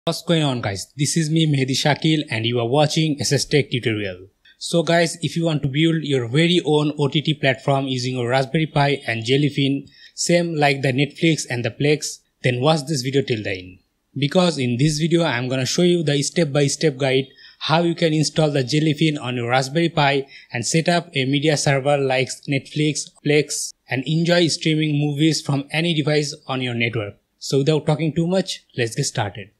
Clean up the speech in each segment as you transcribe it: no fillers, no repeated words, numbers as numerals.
What's going on guys, this is me Mehdi Shakil and you are watching SSTec tutorial. So guys, if you want to build your very own OTT platform using your Raspberry Pi and JellyFin, same like the Netflix and the Plex, then watch this video till the end. Because in this video I am gonna show you the step-by-step guide how you can install the JellyFin on your Raspberry Pi and set up a media server like Netflix, Plex and enjoy streaming movies from any device on your network. So without talking too much, let's get started.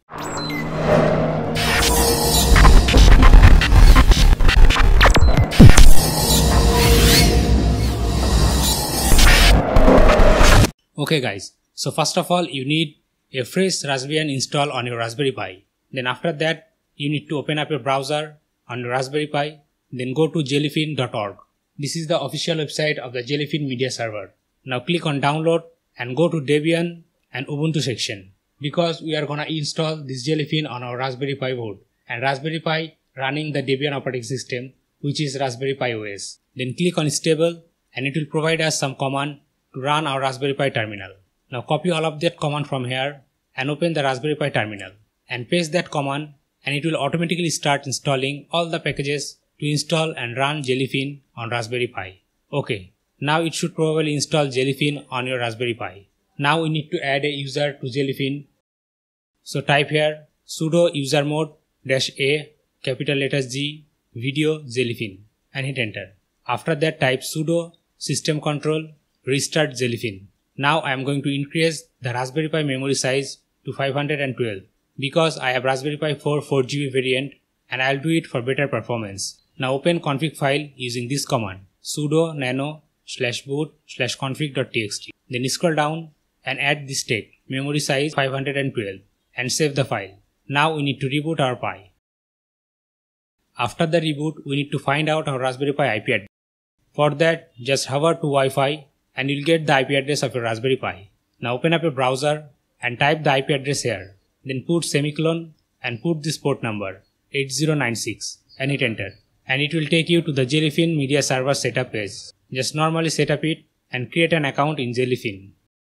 Okay guys, so first of all you need a fresh Raspberry install on your Raspberry Pi. Then after that you need to open up your browser on your Raspberry Pi, then go to jellyfin.org. This is the official website of the JellyFin media server. Now click on download and go to Debian and Ubuntu section. Because we are gonna install this JellyFin on our Raspberry Pi board and Raspberry Pi running the Debian operating system, which is Raspberry Pi OS. Then click on stable and it will provide us some command to run our Raspberry Pi terminal. Now copy all of that command from here and open the Raspberry Pi terminal and paste that command and it will automatically start installing all the packages to install and run JellyFin on Raspberry Pi. Okay, now it should probably install JellyFin on your Raspberry Pi. Now we need to add a user to JellyFin. So type here sudo usermod -a capital letters G video JellyFin and hit enter. After that type sudo systemctl restart JellyFin. Now I am going to increase the Raspberry Pi memory size to 512 because I have Raspberry Pi 4 4GB variant and I will do it for better performance. Now open config file using this command sudo nano /boot /config.txt. Then scroll down and add this text memory size 512 and save the file. Now we need to reboot our Pi. After the reboot we need to find out our Raspberry Pi IP address. For that just hover to Wi-Fi and you'll get the IP address of your Raspberry Pi. Now open up your browser and type the IP address here. Then put semicolon and put this port number 8096 and hit enter. And it will take you to the JellyFin media server setup page. Just normally set up it and create an account in JellyFin.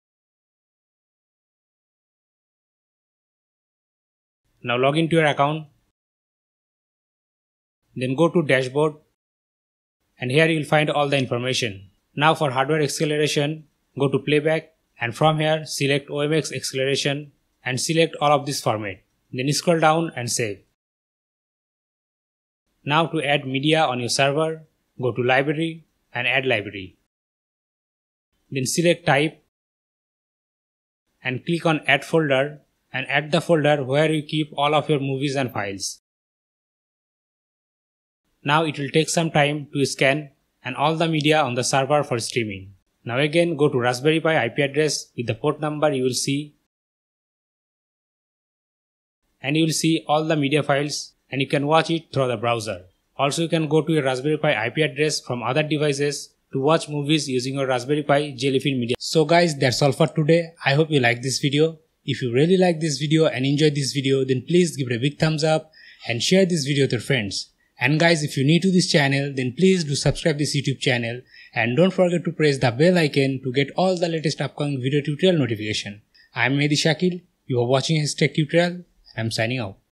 Now log into your account. Then go to dashboard and here you will find all the information. Now for hardware acceleration, go to playback and from here select OMX acceleration and select all of this format. Then scroll down and save. Now to add media on your server, go to library and add library. Then select type and click on add folder and add the folder where you keep all of your movies and files. Now it will take some time to scan and all the media on the server for streaming. Now again go to Raspberry Pi IP address with the port number you will see and you will see all the media files and you can watch it through the browser. Also you can go to your Raspberry Pi IP address from other devices to watch movies using your Raspberry Pi JellyFin media. So guys, that's all for today. I hope you like this video. If you really like this video and enjoyed this video, then please give it a big thumbs up and share this video with your friends. And guys, if you're new to this channel, then please do subscribe this YouTube channel and don't forget to press the bell icon to get all the latest upcoming video tutorial notification. I'm Mehdi Shakil, you are watching SSTec tutorial and I'm signing out.